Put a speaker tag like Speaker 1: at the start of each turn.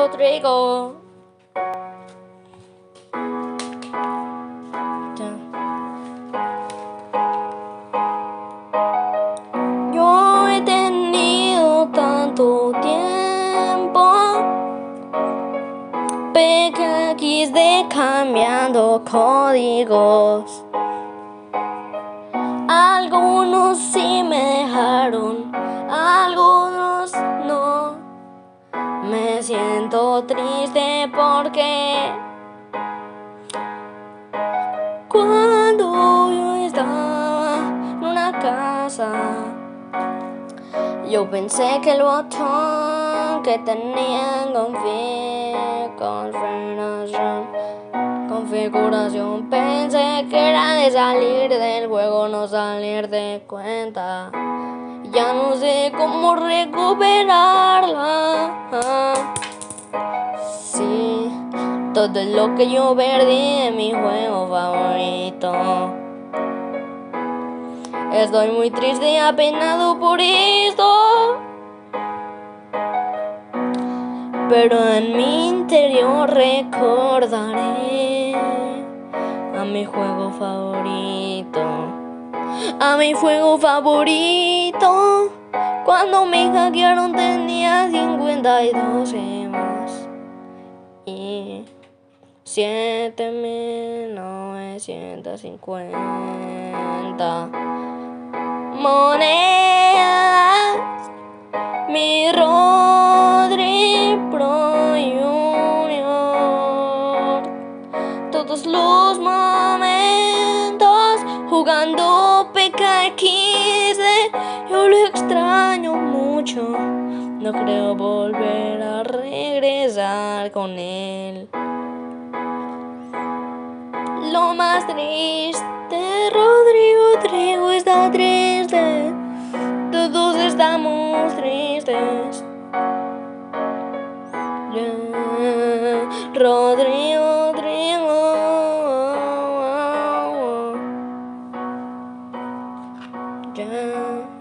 Speaker 1: Rodrigo. Yo he tenido tanto tiempo PKX de cambiando códigos. Algunos sí me dejaron, algunos no. Me siento triste porque cuando yo estaba en una casa, yo pensé que el botón que tenía en configuración, pensé que era de salir del juego, no salir de cuenta. Ya no sé cómo recuperarla. Sí, todo lo que yo perdí de mi juego favorito. Estoy muy triste y apenado por esto, pero en mi interior recordaré a mi juego favorito. A mi juego favorito. Cuando me hackearon tenía 52 gemas y 7.950 monedas. Mi Rodri Pro Junior. Todos los momentos jugando PKX, yo lo extraño mucho. No creo volver a regresar con él. Lo más triste, Rodrigo está triste. Todos estamos tristes. Rodrigo. Yeah.